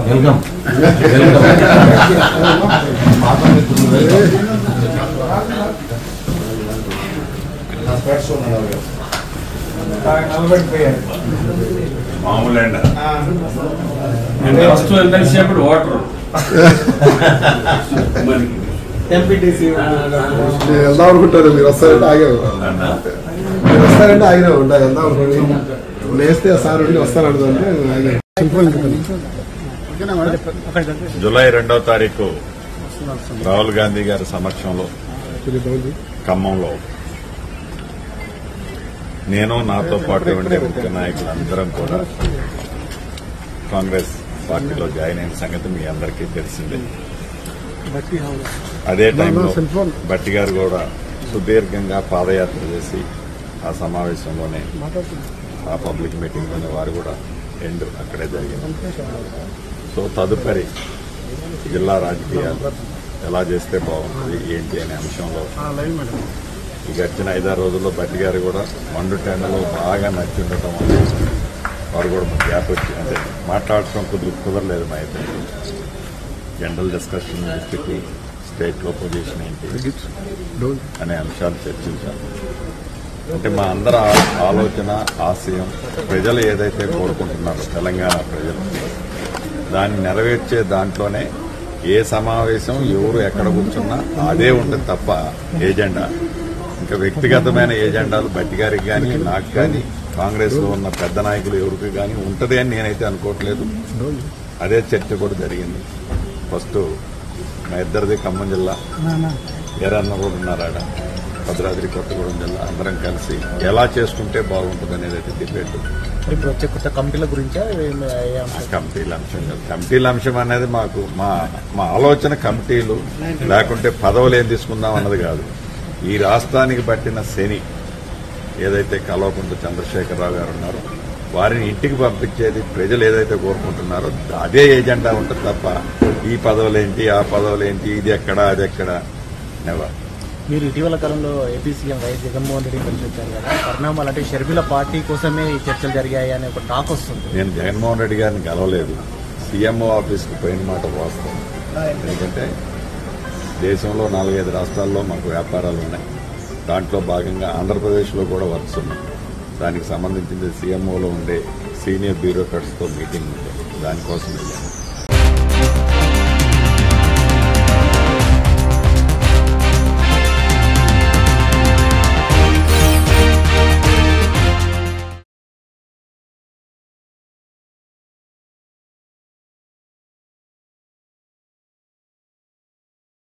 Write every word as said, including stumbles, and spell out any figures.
Welcome మామూలు first ఎంతసేపు water MPTC వెళ్దాం అనుకుంటారు. మీరు వస్తారంటే ఆగారు మీరు వస్తారంటే ఆగినా ఉంటారు. వెళ్దాం అనుకోండి లేస్తే సార్ వస్తారంటే జూలై రెండవ తారీఖు రాహుల్ గాంధీ గారి సమక్షంలో ఖమ్మంలో నేను నాతో పాటు ఉండే ముఖ్య నాయకులందరం కూడా కాంగ్రెస్ పార్టీలో జాయిన్ అయిన సంగతి మీ అందరికీ తెలిసిందే. అదే టైంలో భట్టి గారు కూడా సుదీర్ఘంగా పాదయాత్ర చేసి ఆ సమావేశంలోనే ఆ పబ్లిక్ మీటింగ్లోనే వారు కూడా ఎండ్ అక్కడే జరిగింది. సో తదుపరి జిల్లా రాజకీయాలు ఎలా చేస్తే బాగుంటుంది ఏంటి అనే అంశంలో ఈ గడిచిన ఐదారు రోజుల్లో భట్టి గారు కూడా మండు టెండలో బాగా నచ్చి ఉండటం వల్ల వారు కూడా గ్యాప్ వచ్చి అంటే మాట్లాడటం కుదురు కుదరలేదు మా ఇద్దరు. జనరల్ డిస్కషన్ డిస్ట్రిక్ట్ స్టేట్లో పొజిషన్ ఏంటి అనే అంశాలు చర్చించాము. అంటే మా అందరి ఆలోచన ఆశయం ప్రజలు ఏదైతే కోరుకుంటున్నారో తెలంగాణ ప్రజలు దాన్ని నెరవేర్చే దాంట్లోనే ఏ సమావేశం ఎవరు ఎక్కడ కూర్చున్నా అదే ఉంటుంది తప్ప ఏజెండా ఇంకా వ్యక్తిగతమైన ఏజెండాలు భట్టి గారికి కానీ నాకు కానీ కాంగ్రెస్ లో ఉన్న పెద్ద నాయకులు ఎవరికి కానీ ఉంటుంది అని నేనైతే అనుకోవట్లేదు. అదే చర్చ కూడా జరిగింది. ఫస్ట్ మా ఇద్దరిది ఖమ్మం జిల్లా ఏరన్న కూడా ఉన్నారాడ భద్రాద్రి కొత్తగూడెం జిల్లా అందరం కలిసి ఎలా చేసుకుంటే బాగుంటుంది అనేది అయితే డిబేట్. కొత్త కమిటీల గురించా కమిటీల అంశం కాదు. కమిటీల అంశం అనేది మాకు మా మా ఆలోచన కమిటీలు లేకుంటే పదవులు ఏం తీసుకుందాం అన్నది కాదు. ఈ రాష్ట్రానికి పట్టిన శని ఏదైతే కల్వకుంట్ల చంద్రశేఖరరావు గారు ఉన్నారో వారిని ఇంటికి పంపించేది ప్రజలు ఏదైతే కోరుకుంటున్నారో అదే ఏజెండా ఉంటుంది తప్ప ఈ పదవులేంటి ఆ పదవులేంటి ఇది ఎక్కడా అది ఎక్కడా నెవర్. మీరు ఇటీవల కాలంలో AP CM YS Jaganmohan Reddy కలిసి వచ్చారు కదా, పరిణామాలు అంటే షర్మిల పార్టీ కోసమే ఈ చర్చలు జరిగాయి అనే ఒక టాక్ వస్తుంది. నేను జగన్మోహన్ రెడ్డి గారిని కలవలేదు. సీఎంఓ ఆఫీస్కి పోయిన మాట వాస్తవం. ఎందుకంటే దేశంలో నాలుగైదు రాష్ట్రాల్లో మాకు వ్యాపారాలు ఉన్నాయి. దాంట్లో భాగంగా ఆంధ్రప్రదేశ్లో కూడా వర్క్స్ ఉన్నాయి. దానికి సంబంధించింది సీఎంఓలో ఉండే సీనియర్ బ్యూరోక్రాట్స్తో మీటింగ్ ఉంది. దానికోసం వెళ్ళాను.